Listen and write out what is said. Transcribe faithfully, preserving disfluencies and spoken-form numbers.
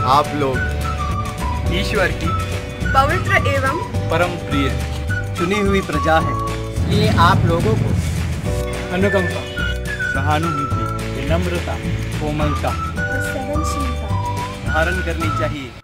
आप लोग ईश्वर की पवित्र एवं परम प्रिय चुनी हुई प्रजा है, इसलिए आप लोगों को अनुकंपा, सहानुभूति, विनम्रता, कोमलता और सहनशीलता धारण करनी चाहिए।